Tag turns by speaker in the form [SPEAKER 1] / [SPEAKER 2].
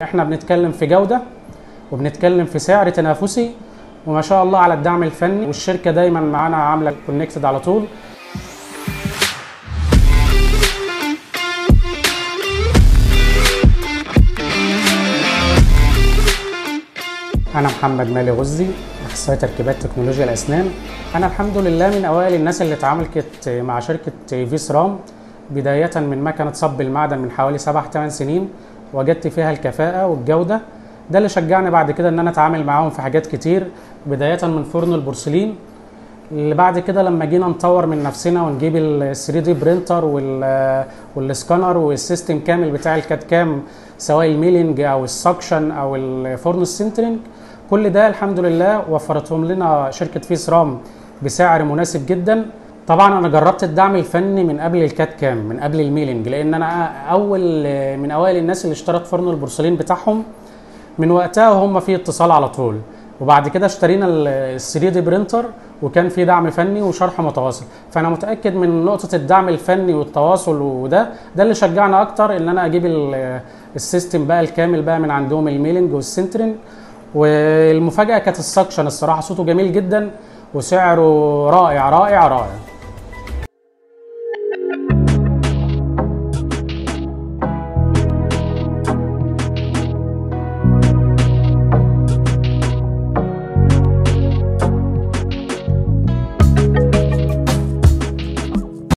[SPEAKER 1] احنا بنتكلم في جودة وبنتكلم في سعر تنافسي، وما شاء الله على الدعم الفني، والشركة دايما معانا عاملة كونكتد على طول. أنا محمد مالي غزي، أخصائي تركيبات تكنولوجيا الأسنان. أنا الحمد لله من أوائل الناس اللي اتعاملت مع شركة فيسرام، بداية من مكنة صب المعدن من حوالي 7-8 سنين، وجدت فيها الكفاءة والجودة. ده اللي شجعني بعد كده إن أنا أتعامل معاهم في حاجات كتير، بداية من فرن البورسلين، اللي بعد كده لما جينا نطور من نفسنا ونجيب ال 3D برينتر والسكانر والسيستم كامل بتاع الكاد كام، سواء الميلينج او السكشن او الفورن السنترنج، كل ده الحمد لله وفرتهم لنا شركة فيسرام بسعر مناسب جدا. طبعا انا جربت الدعم الفني من قبل الكاد كام، من قبل الميلينج، لان انا من اوائل الناس اللي اشترت فرن البورسلين بتاعهم. من وقتها وهم في اتصال على طول، وبعد كده اشترينا ال 3D برينتر وكان في دعم فني وشرح متواصل. فانا متاكد من نقطه الدعم الفني والتواصل، وده اللي شجعنا اكتر ان انا اجيب السيستم بقى الكامل بقى من عندهم، الميلينج والسنترنج. والمفاجاه كانت السكشن، الصراحه صوته جميل جدا وسعره رائع رائع رائع.